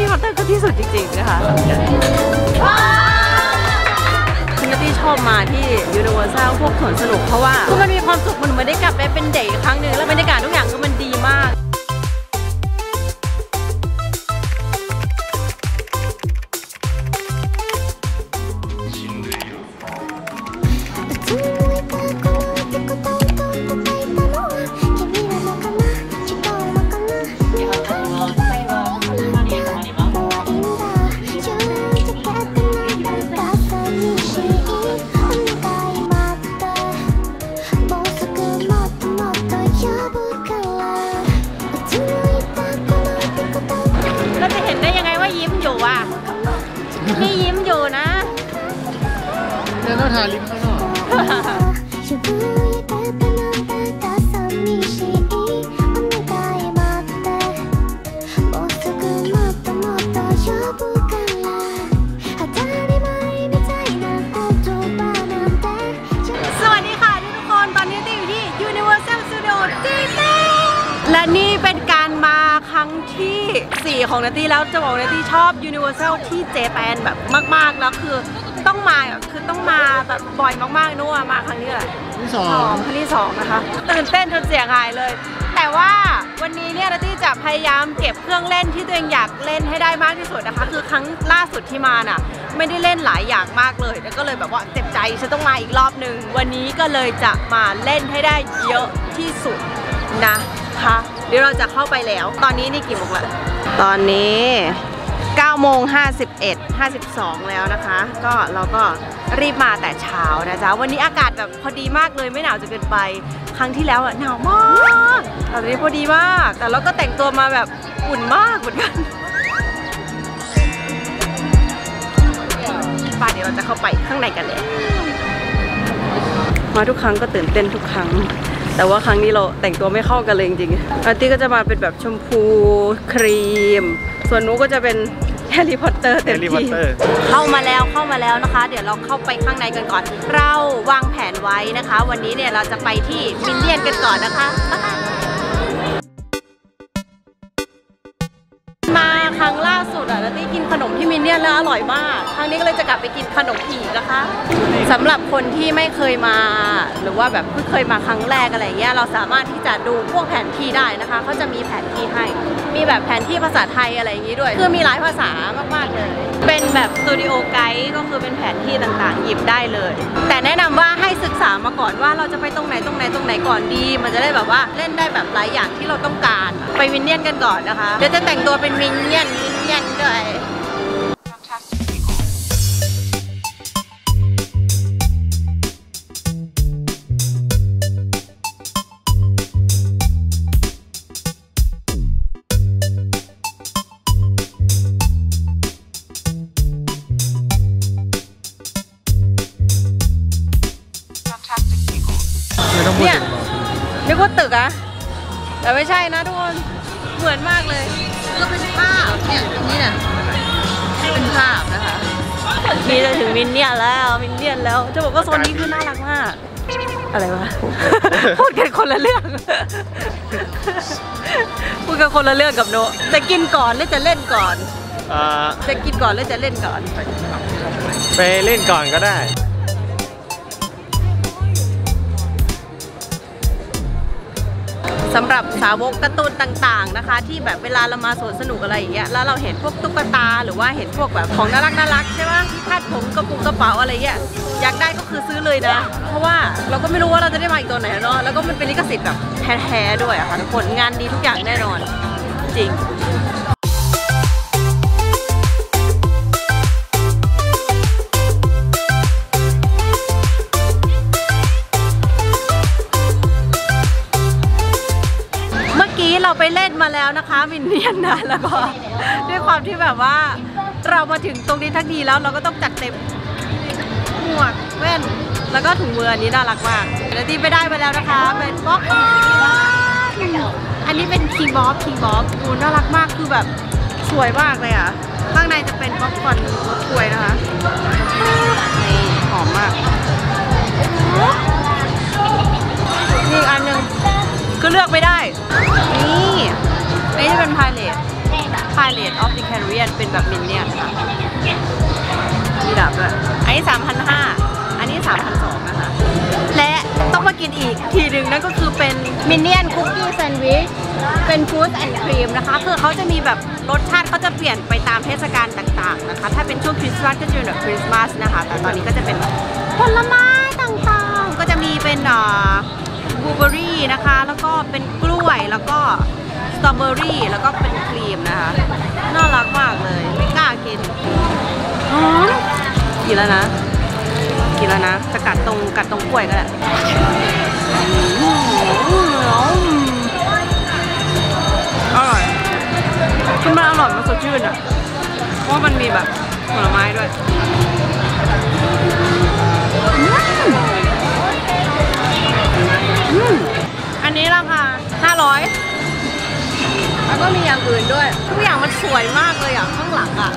รี่พอตเตอร์ก็ที่สุดจริงๆนะคะคุณนัตตี้ชอบมาที่ยูนิเวอร์แซลพวกสวนสนุกเพราะว่ามันมีความสุขมันได้กลับไปเป็นเด็กครั้งหนึ่งแล้วบรรยากาศทุกอย่างก็มันดีมากนี่ยิ้มอยู่นะเดี๋ยวต้องทาลิปข้างนอกสวัสดีค่ะทุกคนตอนนี้ตี้อยู่ที่ Universal Studio จีเต้และนี่เป็นการมาครั้งที่4ของนัตตี้แล้วจะบอกนัตตี้ชอบ Universal ที่เจแปนแบบมากๆแล้วคือต้องมาแบบบ่อยมากๆนู้นมาครั้งนี้แหละครั้งที่2นะคะตื่นเต้นจนเสียงหายเลยแต่ว่าวันนี้เนี่ยนัตตี้จะพยายามเก็บเครื่องเล่นที่ตัวเองอยากเล่นให้ได้มากที่สุดนะคะคือครั้งล่าสุดที่มาน่ะไม่ได้เล่นหลายอย่างมากเลยแล้วก็เลยแบบว่าเจ็บใจฉันต้องมาอีกรอบนึงวันนี้ก็เลยจะมาเล่นให้ได้เยอะที่สุดนะคะเดี๋ยวเราจะเข้าไปแล้วตอนนี้นี่กี่โมงแล้วตอนนี้9:51 52แล้วนะคะก็เราก็รีบมาแต่เช้านะจ๊ะวันนี้อากาศแบบพอดีมากเลยไม่หนาวจนเกินไปครั้งที่แล้วอะหนาวมากตอนนี้พอดีมากแต่เราก็แต่งตัวมาแบบอุ่นมากเหมือนกันป่ะเดี๋ยวเราจะเข้าไปข้างในกันเลยมาทุกครั้งก็ตื่นเต้นทุกครั้งแต่ว่าครั้งนี้เราแต่งตัวไม่เข้ากันเลยจริงๆอาร์ตี้ก็จะมาเป็นแบบชมพูครีมส่วนนู้ก็จะเป็นแฮร์รี่พอตเตอร์เต็มที่เข้ามาแล้วนะคะเดี๋ยวเราเข้าไปข้างในกันก่อนเราวางแผนไว้นะคะวันนี้เนี่ยเราจะไปที่มินเนียนกันก่อนนะคะมาครั้งล่าสุดนัตตี้กินขนมที่มินเนียนแล้วอร่อยมากครั้งนี้ก็เลยจะกลับไปกินขนมอีกนะคะสำหรับคนที่ไม่เคยมาหรือว่าแบบเพิ่งเคยมาครั้งแรกอะไรเงี้ยเราสามารถที่จะดูพวกแผนที่ได้นะคะเขาจะมีแผนที่ให้มีแบบแผนที่ภาษาไทยอะไรอย่างนี้ด้วยคือมีหลายภาษามากๆเลยเป็นแบบสตูดิโอไกด์ก็คือเป็นแผนที่ต่างๆหยิบได้เลยแต่แนะนำว่าให้ศึกษามาก่อนว่าเราจะไปตรงไหนก่อนดีมันจะได้แบบว่าเล่นได้แบบหลายอย่างที่เราต้องการไปมินเนียนกันก่อนนะคะเดี๋ยวจะแต่งตัวเป็นมินเนียนด้วยเนี่ยนึกว่าตึกอะแต่ไม่ใช่นะทุกคนเหมือนมากเลยก็เป็นภาพเนี่ยนี่นะเป็นภาพนะคะนี่จะถึงมินเนียนแล้วจะบอกว่าโซนนี้คือน่ารักมากอะไรวะ พูดกันคนละเรื่อง พูดกันคนละเรื่องกับโนจะกินก่อนหรือจะเล่นก่อนจะกินก่อนหรือจะเล่นก่อนไปเล่นก่อนก็ได้สำหรับสาวกการ์ตูนต่างๆนะคะที่แบบเวลาเรามาสวนสนุกอะไรอย่างเงี้ยแล้วเราเห็นพวกตุ๊กตาหรือว่าเห็นพวกแบบของน่ารักใช่ไหมที่คาดผมกระเป๋าอะไรเงี้ยอยากได้ก็คือซื้อเลยนะเพราะว่าเราก็ไม่รู้ว่าเราจะได้มาอีกตัวไหนเนาะแล้วก็มันเป็นลิขสิทธิ์แบบแท้ๆด้วยอะค่ะทุกคนงานดีทุกอย่างแน่นอนจริงเราไปเล่นมาแล้วนะคะมินเนียนนะแล้วก็ด้วยความที่แบบว่าเรามาถึงตรงนี้ทั้งทีแล้วเราก็ต้องจัดเต็มหมวกแว่นแล้วก็ถุงมืออันนี้น่ารักมากแล้วที่ไปได้มาแล้วนะคะเป็นบ๊อบอันนี้เป็นคิงบ๊อบดูน่ารักมากคือแบบสวยมากเลยอ่ะข้างในจะเป็นป๊อปคอร์นรสกล้วยนะคะนี่หอมมากนี่อันนึงก็เลือกไม่ได้นี่จะเป็นพายเลท Pirates of the Caribbean เป็นแบบมินเนี่ยนค่ะมีดาบด้วยอันนี้ 3,500 อันนี้ 3,200 นะคะและต้องมากินอีกทีหนึ่งนั่นก็คือเป็นมินเนี่ยนคุกกี้แซนด์วิชเป็นฟรุตแอนด์ครีมนะคะคือเขาจะมีแบบรสชาติเขาจะเปลี่ยนไปตามเทศกาลต่างๆนะคะถ้าเป็นช่วงคริสต์มาสก็จะเป็นแบบคริสต์มาสนะคะแต่ตอนนี้ก็จะเป็นผลไม้ต่างๆก็จะมีเป็นบลูเบอร์รี่นะคะแล้วก็เป็นกล้วยแล้วก็สตรอเบอร์รี่แล้วก็เป็นครีมนะคะน่ารักมากเลยไม่กล้ากินกินแล้วนะจะกัดตรงกล้วยก็ได้อร่อยคือมันอร่อยมันสดชื่นอ่ะเพราะมันมีแบบผลไม้ด้วยอันนี้ราคา500แล้วก็มีอย่างอื่นด้วยทุกอย่างมันสวยมากเลยอ่ะข้างหลังอ่ะ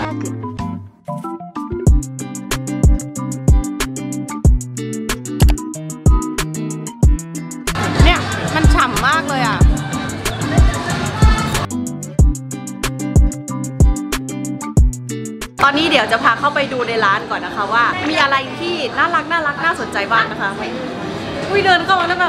เนี่ยมันฉ่ำมากเลยอ่ะตอนนี้เดี๋ยวจะพาเข้าไปดูในร้านก่อนนะคะว่ามีอะไรที่น่ารักน่าสนใจบ้างนะคะเดินเข้ามาแล้วแบบ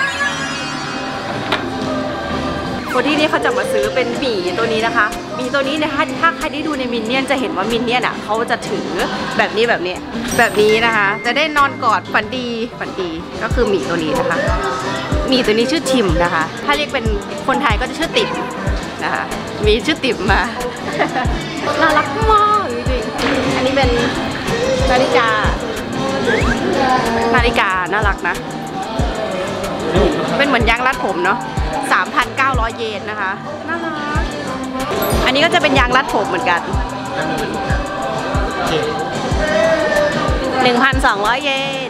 คนที่นี่เขาจะมาซื้อเป็นหมีตัวนี้นะคะหมีตัวนี้นะคะถ้าใครได้ดูในมินเนี่ยนจะเห็นว่ามินเนี่ยนอ่ะเขาจะถือแบบนี้นะคะจะได้นอนกอดฝันดีก็คือหมีตัวนี้นะคะหมีตัวนี้ชื่อทิมนะคะถ้าเรียกเป็นคนไทยก็จะชื่อติ๋มนะคะมีชื่อติ๋มมาน่ารักมากจริงๆอันนี้เป็นนาฬิกาน่ารักนะเป็นเหมือนยางรัดผมเนาะ 3,900 เยนนะคะน่ารักอันนี้ก็จะเป็นยางรัดผมเหมือนกัน 1,200 เยน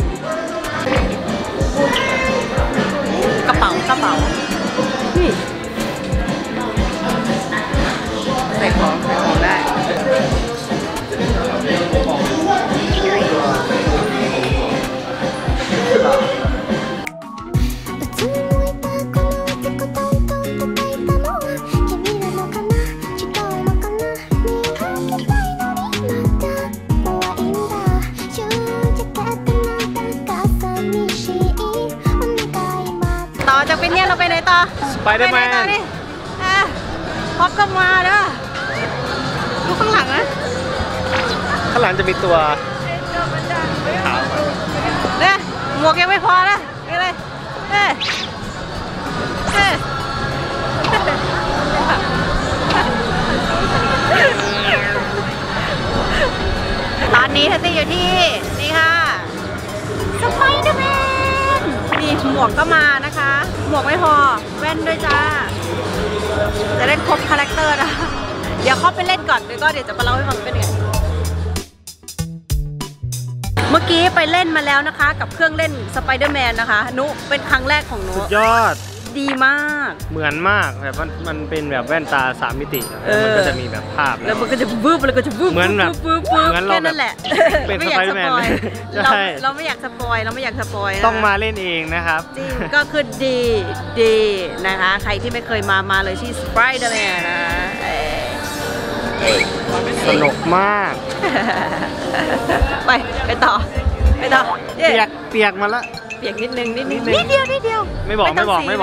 กระเป๋านี่ใส่ของได้ ต่อจากเป็นเนี่ยเราไปไหนต่อสไปเดอร์แมนพบกันมาเด้อดูข้างหลังนะข้างหลังจะมีตัวขาวเนี่ยหมวกยังไม่พอนะนี่เลยตอนนี้ทัตตี้อยู่ที่นี่ค่ะสไปเดอร์แมนนี่หมวกก็มานะคะหมวกไม่พอแว่นด้วยจ้าจะได้ครบคาแรคเตอร์นะเดี๋ยวเข้าไปเล่นก่อนเดี๋ยวจะมาเล่าให้ฟังเป็นไงเมื่อกี้ไปเล่นมาแล้วนะคะกับเครื่องเล่นสไปเดอร์แมนนะคะนุเป็นครั้งแรกของนุสุดยอดดีมากเหมือนมากแบบมันเป็นแบบแว่นตา3 มิติมันก็จะมีแบบภาพแล้วมันก็จะวืบแล้วก็จะวืบเหมือนแบบแค่นั้นแหละเป็นสไปเดอร์แมนเราไม่อยากสปอยต้องมาเล่นเองนะครับจริงก็คือดีนะคะใครที่ไม่เคยมาเลยที่สไปเดอร์แมนนะสนุกมากไปต่อเปียกมาละเปียกนิดนึงนิดเดียวไม่บอกต้องเ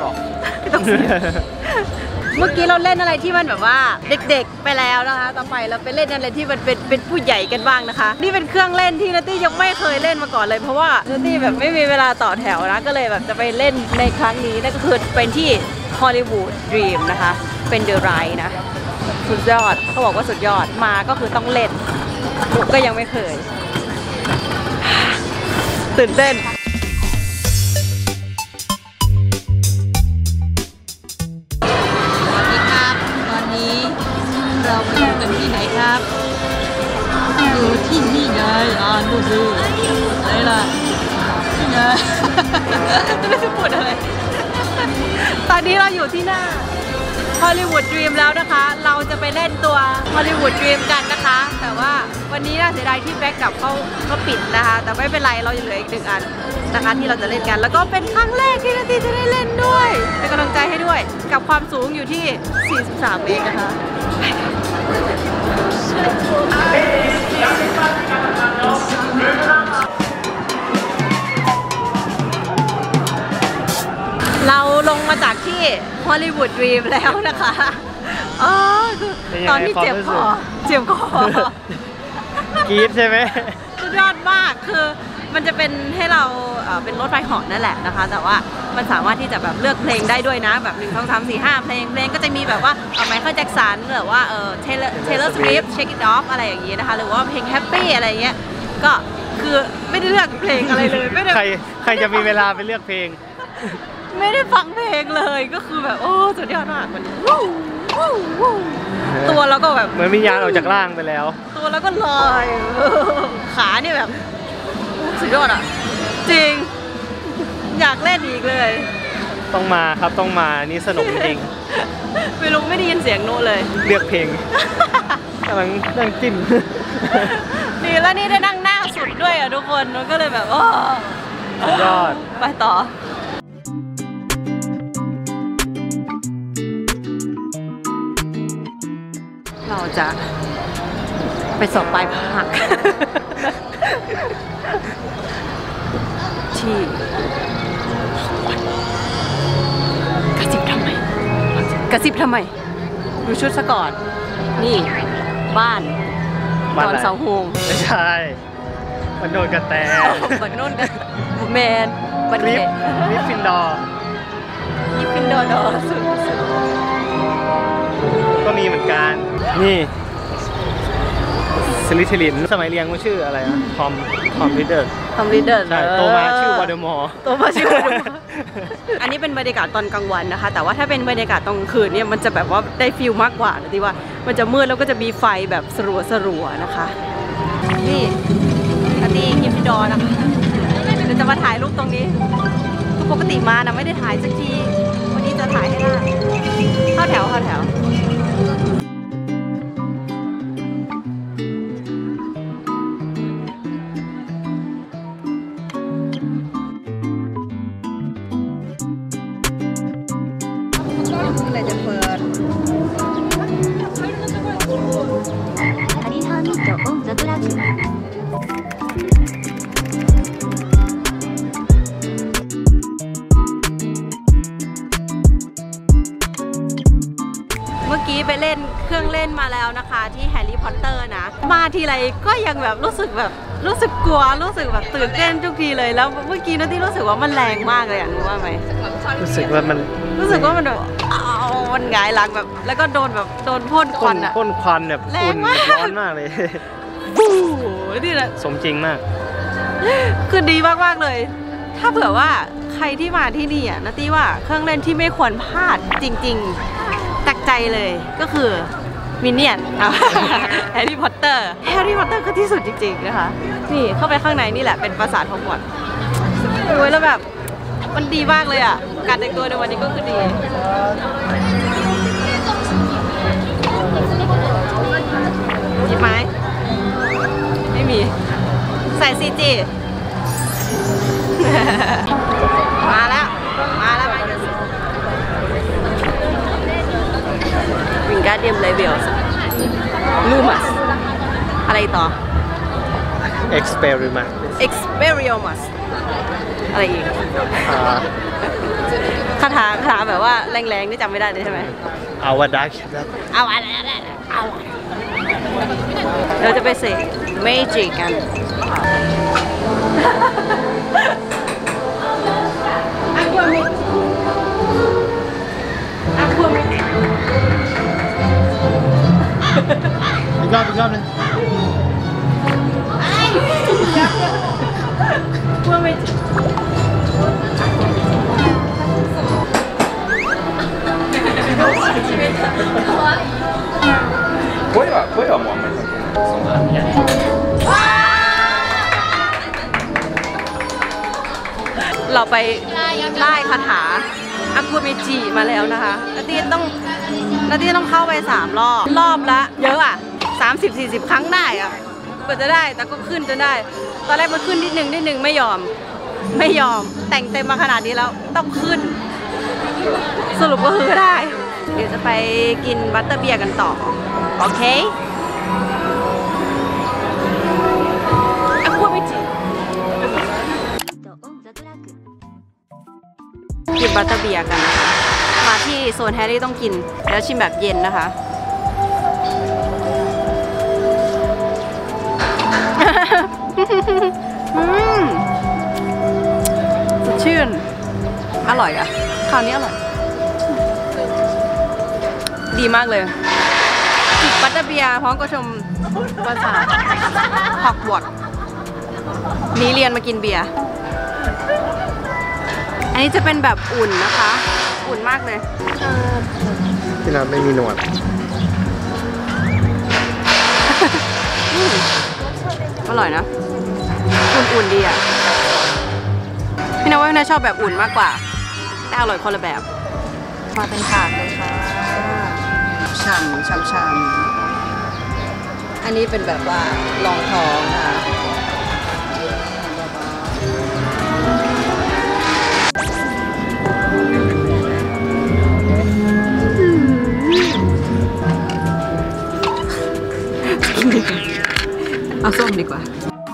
มื่อกี้เราเล่นอะไรที่มันแบบว่าเด็กๆไปแล้วนะคะต่อไปเราไปเล่นอะไรที่มันเป็นผู้ใหญ่กันบ้างนะคะนี่เป็นเครื่องเล่นที่นัตตี้ยังไม่เคยเล่นมาก่อนเลยเพราะว่านัตตี้แบบไม่มีเวลาต่อแถวนะก็เลยแบบจะไปเล่นในครั้งนี้นั่นก็คือเป็นที่ฮอลลีวูดดรีมนะคะเป็นเดอะไรด์นะสุดยอดเขาบอกว่าสุดยอดมาก็คือต้องเล่นบุกก็ยังไม่เคยตื่นเต้นเราไปอยู่กันที่ไหนครับอยู่ที่นี่ไงดูไหนล่ะนี่ไงไม่รู้จะพูดอะไรตอนนี้เราอยู่ที่หน้าฮอลลีวูดดรีมแล้วนะคะเราจะไปเล่นตัวฮอลลีวูดดรีมกันนะคะแต่ว่าวันนี้น่าเสียดายที่แบ็กกับเขาปิดนะคะแต่ไม่เป็นไรเรายังเหลืออีก1 อันนะคะที่เราจะเล่นกันแล้วก็เป็นครั้งแรกที่นาตีจะได้เล่นด้วยเป็นกำลังใจให้ด้วยกับความสูงอยู่ที่43 เมตรนะคะเราลงมาจากที่ฮอลลีวูดดรีมแล้วนะคะอ๋อคือตอนที่เจ็บคอกรี๊ดใช่ไหมสุดยอดมากคือมันจะเป็นให้เราเป็นรถไฟเหาะนั่นแหละนะคะแต่ว่ามันสามารถที่จะแบบเลือกเพลงได้ด้วยนะแบบ1 2 3 4 5เพลงก็จะมีแบบว่าไมเคิลแจ็คสันหรือว่าTaylor Swift Shake It Off อะไรอย่างงี้นะคะหรือว่าเพลง Happy อะไรอย่างเงี้ยก็คือไม่ได้เลือกเพลงอะไรเลยไม่ได้ใครจะมีเวลาไปเลือกเพลงไม่ได้ฟังเพลงเลยก็คือแบบโอ้สุดยอดมากมันตัวเราก็แบบเหมือนวิญญาณออกจากร่างไปแล้วตัวเราก็ลอยขาเนี่ยแบบสุดยอดอ่ะจริงอยากเล่นอีกเลยต้องมาครับต้องมานี่สนุกจริงไม่รู้ไม่ได้ยินเสียงโน้เลยเลือกเพลงกำลังนั่งจิ้มดีแล้วนี่ได้นั่งหน้าสุดด้วยอ่ะทุกคนมันก็เลยแบบสุดยอดไปต่อเราจะไปสอบปลายภาคที่กระซิบทำไมดูชุดซะก่อนนี่บ้านตอน2 โมงไม่ใช่มันโดนกระแตบันโน่นกันแมนบันลิฟฟินดอร์สุดก็มีเหมือนกันนี่สลิทลินสมัยเรียนก็ชื่ออะไรนะทอมริดเดอร์ใช่โตมาชื่อวอเดอร์มอร์อันนี้เป็นบรรยากาศตอนกลางวันนะคะแต่ว่าถ้าเป็นบรรยากาศตอนกลางคืนเนี่ยมันจะแบบว่าได้ฟิลมากกว่านะที่ว่ามันจะมืดแล้วก็จะมีไฟแบบสลัวนะคะนี่อันนี้กิฟฟิดอร์นะคะเดี๋ยวจะมาถ่ายรูปตรงนี้ปกติมานะไม่ได้ถ่ายสักทีวันนี้จะถ่ายให้ได้เข้าแถวอะไรจะเปิดเมื่อกี้ไปเล่นเครื่องเล่นมาแล้วนะคะที่แฮร์รี่พอตเตอร์นะมาทีไรก็ยังแบบรู้สึกกลัวรู้สึกแบบตื่นเต้นทุกทีเลยแล้วเมื่อกี้นะที่รู้สึกว่ามันแรงมากเลยอ่ะรู้ว่าไหมรู้สึกว่ามันแบบมันหงายหลังแบบแล้วก็โดนพ่นควันอ่ะพ่นควันแบบแรงมากร้อนมากเลยบู๊นี่แหละสมจริงมากคือดีมากเลยถ้าเผื่อว่าใครที่มาที่นี่อ่ะนะตี้ว่าเครื่องเล่นที่ไม่ควรพลาดจริงๆตักใจเลยก็คือมินเนี่ยนแฮร์รี่พอตเตอร์ก็ที่สุดจริงๆนะคะนี่เข้าไปข้างในนี่แหละเป็นปราสาทฮอกวอตส์ดูแล้วแบบมันดีมากเลยอ่ะการแต่งตัวในวันนี้ก็คือดีหยิบไหมไม่มีใส่ซีจีมาแล้ววิงการเดียมเลเวลลูมัสอะไรต่อ Experiment อะไรอีกคาถาแบบว่าแรงๆนี่จำไม่ได้เลยใช่ไหมเอาวะดักเอาเราจะไปเสกเมจิกกันอีกรอบนึงกลัวไม่会有我们送的。 เราไปไล่คาถาอากูเมจิมาแล้วนะคะนาตี้ต้องเข้าไป3 รอบละเยอะอ่ะ30-40 ครั้งได้อ่ะว่าจะได้แต่ก็ขึ้นจนได้ตอนแรกมันขึ้นนิดนึงไม่ยอมแต่งเต็มมาขนาดนี้แล้วต้องขึ้นสรุปก็คือได้ เดี๋ยวจะไปกินบัตเตอร์เบียร์กันต่อโอเคพูดไม่จริงกินบัตเตอร์เบียร์กันนะคะมาที่โซนแฮร์รี่ต้องกินแล้วชิมแบบเย็นนะคะสดชื่นอร่อยอ่ะคราวนี้อร่อยดีมากเลยจิบบัตเตอร์เบียร์พร้อมกับชมปราสาทฮอกวอตส์นี้เรียนมากินเบียร์อันนี้จะเป็นแบบอุ่นนะคะอุ่นมากเลยที่เราไม่มีหนวดอร่อยนะอุ่นๆดีอ่ะพี่นาว่าพี่นาชอบแบบอุ่นมากกว่าแต่อร่อยคนละแบบมาเป็นถาดเลยค่ะฉ่ำอันนี้เป็นแบบว่ารองท้องนะคะเอาส้มดีกว่า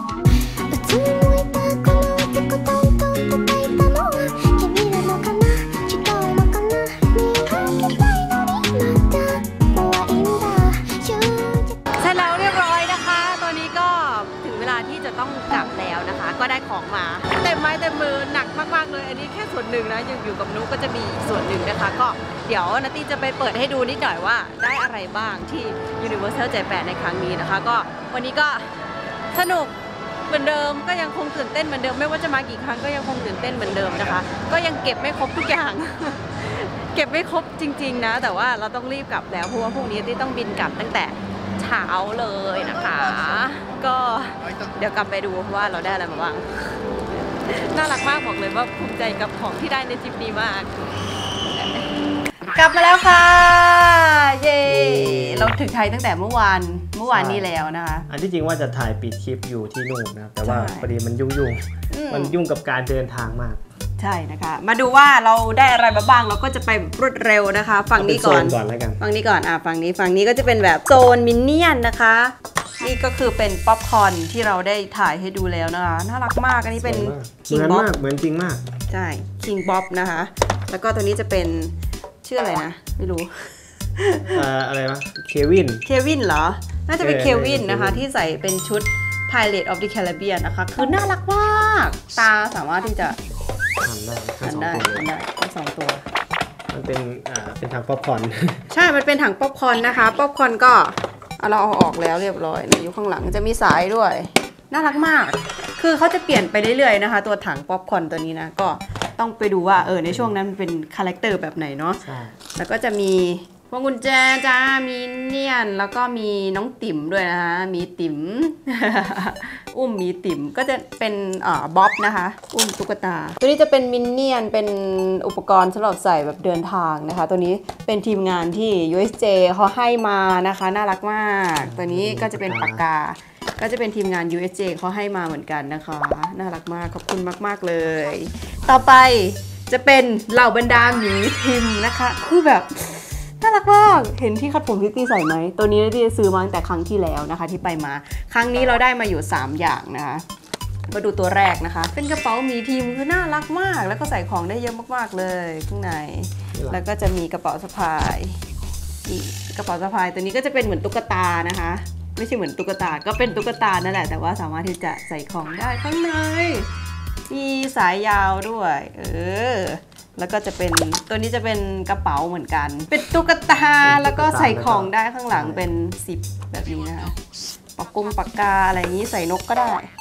ต้องกลับแล้วนะคะก็ได้ของมาเต็มไม้เต็มมือหนักมากๆเลยอันนี้แค่ส่วนหนึ่งนะยังอยู่กับนุ๊กก็จะมีอีกส่วนหนึ่งนะคะก็เดี๋ยวนาตี้จะไปเปิดให้ดูนิดหน่อยว่าได้อะไรบ้างที่ Universal Japan ในครั้งนี้นะคะก็วันนี้ก็สนุกเหมือนเดิมก็ยังคงตื่นเต้นเหมือนเดิมไม่ว่าจะมากี่ครั้งก็ยังคงตื่นเต้นเหมือนเดิมนะคะก็ยังเก็บไม่ครบทุกอย่าง เก็บไม่ครบจริงๆนะแต่ว่าเราต้องรีบกลับแล้วเพราะว่าพรุ่งนี้ที่ต้องบินกลับตั้งแต่เช้าเลยนะคะก็เดี๋ยวกลับไปดูว่าเราได้อะไรมาบ้างน่ารักมากบอกเลยว่าภูมิใจกับของที่ได้ในทริปนี้มากกลับมาแล้วค่ะเย้เราถึงไทยตั้งแต่เมื่อวานนี้แล้วนะคะอันที่จริงว่าจะถ่ายปิดคลิปอยู่ที่นู่นนะแต่ว่าพอดีมันยุ่งมันยุ่งกับการเดินทางมากใช่นะคะมาดูว่าเราได้อะไรมาบ้างเราก็จะไปแบบรวดเร็วนะคะฝั่งนี้ก่อนฝั่งนี้ก่อนฝั่งนี้ก็จะเป็นแบบโซนมินเนี่ยนนะคะนี่ก็คือเป็นป๊อปคอร์นที่เราได้ถ่ายให้ดูแล้วนะคะน่ารักมากอันนี้เป็นคิงบ๊อบเหมือนจริงมากใช่คิงบ๊อบนะคะแล้วก็ตัวนี้จะเป็นชื่ออะไรนะไม่รู้อะไรวะเควินเหรอน่าจะเป็นเควินนะคะที่ใส่เป็นชุด Pirates of the Caribbean นะคะคือน่ารักมากตาสามารถที่จะหันได้ทั้งสองตัวมันเป็นถังป๊อปคอร์นใช่มันเป็นถังป๊อปคอร์นนะคะป๊อปคอร์นก็เราเอาออกแล้วเรียบร้อยอยู่ข้างหลังจะมีสายด้วยน่ารักมากคือเขาจะเปลี่ยนไปเรื่อยๆนะคะตัวถังป๊อปคอร์นตัวนี้นะก็ต้องไปดูว่าในช่วงนั้นมันเป็นคาแรคเตอร์แบบไหนเนาะแล้วก็จะมีพวงกุญแจจ้ามีเนียนแล้วก็มีน้องติ๋มด้วยนะคะมีติ๋ม อุ้มมีติ๋มก็จะเป็นบ๊อบนะคะอุ้มตุ๊กตาตัวนี้จะเป็นมินเนี่ยนเป็นอุปกรณ์สำหรับใส่แบบเดินทางนะคะตัวนี้เป็นทีมงานที่ USJ เขาให้มานะคะน่ารักมากตัวนี้ก็จะเป็นปากกาก็จะเป็นทีมงาน USJ เขาให้มาเหมือนกันนะคะน่ารักมากขอบคุณมากๆเลยต่อไปจะเป็นเหล่าบรรดาหมีพิมพ์นะคะคือแบบน่ารักมากเห็นที่คัดผมที่ตี้ใส่ไหมตัวนี้ที่ซื้อมาตั้งแต่ครั้งที่แล้วนะคะที่ไปมาครั้งนี้เราได้มาอยู่3อย่างนะคะมาดูตัวแรกนะคะเป็นกระเป๋าหมีทีมคือน่ารักมากแล้วก็ใส่ของได้เยอะมากๆเลยข้างในแล้วก็จะมีกระเป๋าสะพายนี่กระเป๋าสะพายตัวนี้ก็จะเป็นเหมือนตุ๊กตานะคะไม่ใช่เหมือนตุ๊กตาก็เป็นตุ๊กตานั่นแหละแต่ว่าสามารถที่จะใส่ของได้ข้างในมีสายยาวด้วยแล้วก็จะเป็นตัวนี้จะเป็นกระเป๋าเหมือนกันเป็นตุ๊กตาแล้วก็ใส่ของได้ข้างหลังเป็นซิปแบบนี้นะคะปากกาอะไรอย่างนี้ใส่นกก็ได้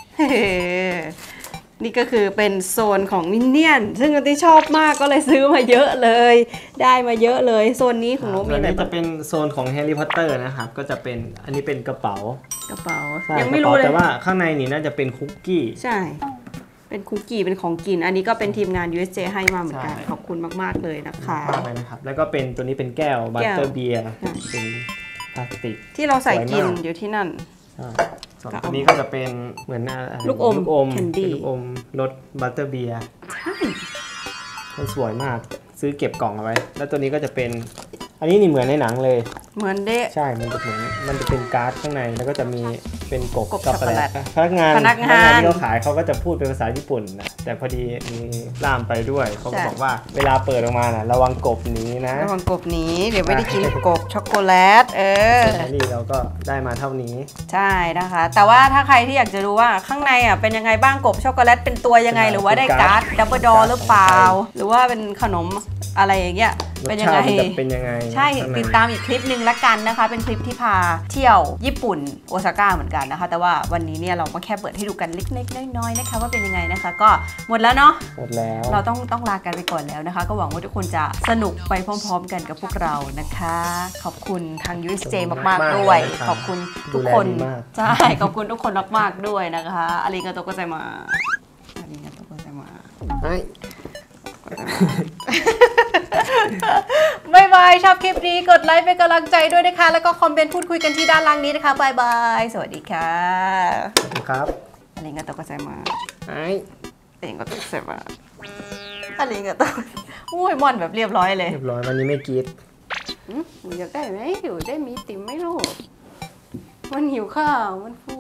นี่ก็คือเป็นโซนของมินเนี่ยนซึ่งอันที่ชอบมากก็เลยซื้อมาเยอะเลยได้มาเยอะเลยโซนนี้ของนุ๊กมีอะไรจะเป็นโซนของแฮร์รี่พอตเตอร์นะครับก็จะเป็นอันนี้เป็นกระเป๋ายังไม่รู้เลยแต่ว่าข้างในนี่น่าจะเป็นคุกกี้ใช่เป็นคุกกี้เป็นของกินอันนี้ก็เป็นทีมงาน USJ ให้มาเหมือนกันขอบคุณมากๆเลยนะคะนะครับแล้วก็เป็นตัวนี้เป็นแก้วบัตเตอร์เบียร์เป็นพลาสติกที่เราใส่กินอยู่ที่นั่นส่วนตัวนี้ก็จะเป็นเหมือนลูกอมเป็นลูกอมรสบัตเตอร์เบียร์มันสวยมากซื้อเก็บกล่องเอาไว้ แล้วตัวนี้ก็จะเป็นอันนี้นี่เหมือนในหนังเลยเหมือนเด้ใช่มันจะเหมือนมันจะเป็นการ์ดข้างในแล้วก็จะมีเป็นกบช็อกโกแลตพนักงานที่เขาขายเขาก็จะพูดเป็นภาษาญี่ปุ่นนะแต่พอดีมีล่ามไปด้วยเขาก็บอกว่าเวลาเปิดออกมานะระวังกบนี้นะระวังกบนี้เดี๋ยวไม่ได้กินกบช็อกโกแลตอันนี้เราก็ได้มาเท่านี้ใช่นะคะแต่ว่าถ้าใครที่อยากจะรู้ว่าข้างในอ่ะเป็นยังไงบ้างกบช็อกโกแลตเป็นตัวยังไงหรือว่าได้การ์ดดับเบิลดอหรือเปล่าหรือว่าเป็นขนมอะไรอย่างเงี้ยเป็นยังไงใช่ติดตามอีกคลิปหนึ่งละกันนะคะเป็นคลิปที่พาเที่ยวญี่ปุ่นโอซาก้าเหมือนกันนะคะแต่ว่าวันนี้เนี่ยเราก็แค่เปิดให้ดูกันเล็กๆน้อยๆนะคะว่าเป็นยังไงนะคะก็หมดแล้วเนาะหมดแล้วเราต้องลากันไปก่อนแล้วนะคะก็หวังว่าทุกคนจะสนุกไปพร้อมๆกันกับพวกเรานะคะขอบคุณทาง USJ มากๆด้วยขอบคุณทุกคนใช่ขอบคุณทุกคนมากๆด้วยนะคะอาริงาโตโกไซมาอาริงาโตโกไซมาบายบายชอบคลิปนี้กดไลค์เป็นกำลังใจด้วยนะคะแล้วก็คอมเมนต์พูดคุยกันที่ด้านล่างนี้นะคะบายบายสวัสดีค่ะสวัสดีครับอาริงาโตโกไซมาอาริงาโตโกไซมาอาริงาโตอุ้ยมอนแบบเรียบร้อยเลยเรียบร้อยวันนี้ไม่กีดอยากได้ไหมหิวได้มีติ๋มไหมลูกมันหิวข้าวมันฟู